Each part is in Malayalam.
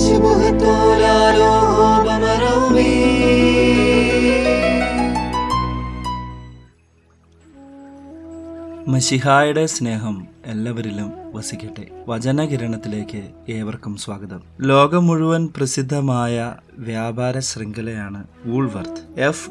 മശിഹായുടെ സ്നേഹം എല്ലാവരിലും വസിക്കട്ടെ. വചനകിരണത്തിലേക്ക് ഏവർക്കും സ്വാഗതം. ലോകം മുഴുവൻ പ്രസിദ്ധമായ വ്യാപാര ശൃംഖലയാണ് വൂൾവർത്ത്.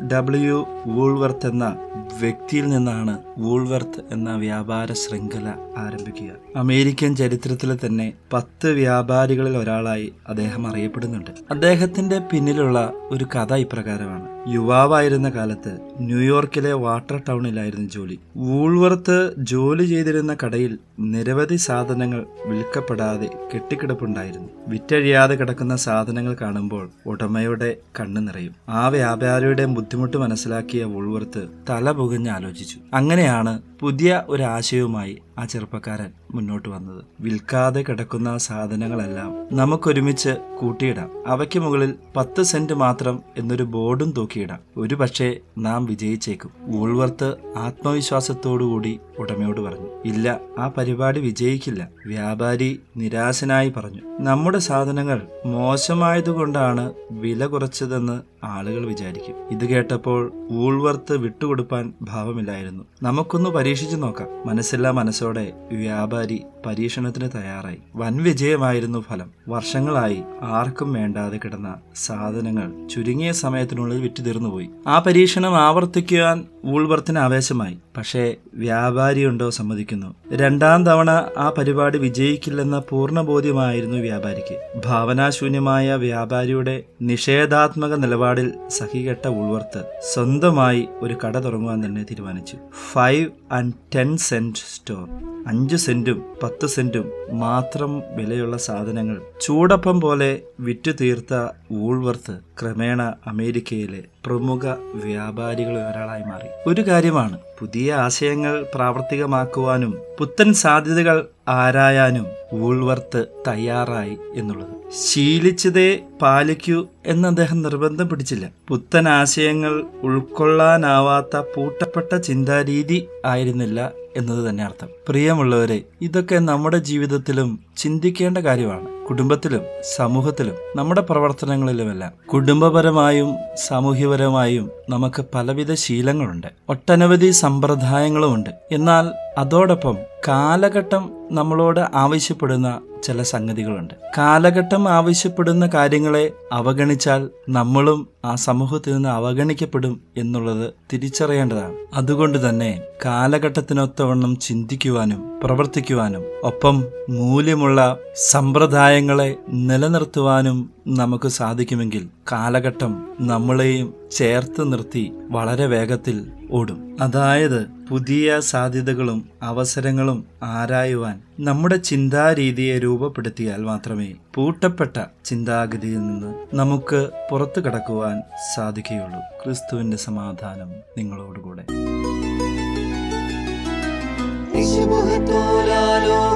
FW വൂൾവർത്ത് എന്ന വ്യക്തിയിൽ നിന്നാണ് വൂൾവർത്ത് എന്ന വ്യാപാര ശൃംഖല ആരംഭിക്കുക. അമേരിക്കൻ ചരിത്രത്തിലെ തന്നെ 10 വ്യാപാരികളിൽ ഒരാളായി അദ്ദേഹം അറിയപ്പെടുന്നുണ്ട്. അദ്ദേഹത്തിന്റെ പിന്നിലുള്ള ഒരു കഥ ഇപ്രകാരമാണ്. യുവാവായിരുന്ന കാലത്ത് ന്യൂയോർക്കിലെ വാട്ടർ ടൗണിലായിരുന്നു ജോലി. വൂൾവർത്ത് ജോലി ചെയ്തിരുന്ന കടയിൽ നിരവധി സാധനങ്ങൾ വിൽക്കപ്പെടാതെ കെട്ടിക്കിടപ്പുണ്ടായിരുന്നു. വിറ്റഴിയാതെ കിടക്കുന്ന സാധനങ്ങൾ കാണുമ്പോൾ ഉടമയുടെ കണ്ണു നിറയും. ആ വ്യാപാരിയുടെ ബുദ്ധിമുട്ട് മനസ്സിലാക്കിയ വൂൾവർത്ത് തല പുകഞ്ഞ് ആലോചിച്ചു. അങ്ങനെയാണ് പുതിയ ഒരു ആശയവുമായി ആ ചെറുപ്പക്കാരൻ മുന്നോട്ട് വന്നത്. വിൽക്കാതെ കിടക്കുന്ന സാധനങ്ങളെല്ലാം നമുക്കൊരുമിച്ച് കൂട്ടിയിടാം. അവയ്ക്ക് മുകളിൽ 10 സെന്റ് മാത്രം എന്നൊരു ബോർഡും തൂക്കിയിടാം. ഒരു പക്ഷേ നാം വിജയിച്ചേക്കും. വൂൾവർത്ത് ആത്മവിശ്വാസത്തോടുകൂടി ഉടമയോട് പറഞ്ഞു. ഇല്ല, ആ പരിപാടി വിജയിക്കില്ല. വ്യാപാരി നിരാശനായി പറഞ്ഞു. നമ്മുടെ സാധനങ്ങൾ മോശമായതുകൊണ്ടാണ് വില കുറച്ചതെന്ന് ആളുകൾ വിചാരിക്കും. ഇത് കേട്ടപ്പോൾ വൂൾവർത്ത് വിട്ടുകൊടുപ്പാൻ ഭാവമില്ലായിരുന്നു. നമുക്കൊന്ന് പരീക്ഷിച്ചു നോക്കാം. മനസ്സില്ലാ മനസ്സോടെ വ്യാപാരി പരീക്ഷണത്തിന് തയ്യാറായി. വൻ വിജയമായിരുന്നു ഫലം. വർഷങ്ങളായി ആർക്കും വേണ്ടാതെ കിടന്ന സാധനങ്ങൾ ചുരുങ്ങിയ സമയത്തിനുള്ളിൽ വിറ്റുതീർന്നുപോയി. ആ പരീക്ഷണം ആവർത്തിക്കുവാൻ വൂൾവർത്തിന് ആവേശമായി. പക്ഷേ വ്യാപാരിയുണ്ടോ സമ്മതിക്കുന്നു. 2ാം തവണ ആ പരിപാടി വിജയിക്കില്ലെന്ന പൂർണ്ണ ബോധ്യമായിരുന്നു വ്യാപാരിക്ക്. ഭാവനാശൂന്യമായ വ്യാപാരിയുടെ നിഷേധാത്മക നിലപാടിൽ സഹികെട്ട വൂൾവർത്ത് സ്വന്തമായി ഒരു കട തുടങ്ങുവാൻ തന്നെ തീരുമാനിച്ചു. 5 and 10 cent സ്റ്റോർ. 5 സെന്റും 10 സെന്റും മാത്രം വിലയുള്ള സാധനങ്ങൾ ചൂടപ്പം പോലെ വിറ്റു തീർത്ത വൂൾവർത്ത് ക്രമേണ അമേരിക്കയിലെ പ്രമുഖ വ്യാപാരികളിൽ ഒരാളായി മാറി. ഒരു കാര്യമാണ്, പുതിയ ആശയങ്ങൾ പ്രാവർത്തികമാക്കുവാനും പുത്തൻ സാധ്യതകൾ ആരായാനും വൂൾവർത്ത് തയ്യാറായി എന്നുള്ളത്. ശീലിച്ചതേ പാലിക്കൂ എന്ന് അദ്ദേഹം നിർബന്ധം പിടിച്ചില്ല. പുത്തൻ ആശയങ്ങൾ ഉൾക്കൊള്ളാനാവാത്ത പൂട്ടപ്പെട്ട ചിന്താരീതി ആയിരുന്നില്ല എന്നത് തന്നെ അർത്ഥം. പ്രിയമുള്ളവരെ, ഇതൊക്കെ നമ്മുടെ ജീവിതത്തിലും ചിന്തിക്കേണ്ട കാര്യമാണ്. കുടുംബത്തിലും സമൂഹത്തിലും നമ്മുടെ പ്രവർത്തനങ്ങളിലുമെല്ലാം. കുടുംബപരമായും സാമൂഹ്യപരമായും നമുക്ക് പലവിധ ശീലങ്ങളുണ്ട്, ഒട്ടനവധി സമ്പ്രദായങ്ങളുമുണ്ട്. എന്നാൽ അതോടൊപ്പം കാലഘട്ടം നമ്മളോട് ആവശ്യപ്പെടുന്ന ചില സംഗതികളുണ്ട്. കാലഘട്ടം ആവശ്യപ്പെടുന്ന കാര്യങ്ങളെ അവഗണിച്ചാൽ നമ്മളും ആ സമൂഹത്തിൽ നിന്ന് അവഗണിക്കപ്പെടും എന്നുള്ളത് തിരിച്ചറിയേണ്ടതാണ്. അതുകൊണ്ട് തന്നെ കാലഘട്ടത്തിനൊത്തവണ്ണം ചിന്തിക്കുവാനും പ്രവർത്തിക്കുവാനും ഒപ്പം മൂല്യമുള്ള സമ്പ്രദായങ്ങളെ നിലനിർത്തുവാനും നമുക്ക് സാധിക്കുമെങ്കിൽ കാലഘട്ടം നമ്മളെയും ചേർത്ത് നിർത്തി വളരെ വേഗത്തിൽ ഓടും. അതായത് പുതിയ സാധ്യതകളും അവസരങ്ങളും ആരായുവാൻ നമ്മുടെ ചിന്താരീതിയെ രൂപപ്പെടുത്തിയാൽ മാത്രമേ പൂട്ടപ്പെട്ട ചിന്താഗതിയിൽ നിന്ന് നമുക്ക് പുറത്തു കടക്കുവാൻ സാധിക്കുകയുള്ളൂ. ക്രിസ്തുവിന്റെ സമാധാനം നിങ്ങളോടുകൂടെ.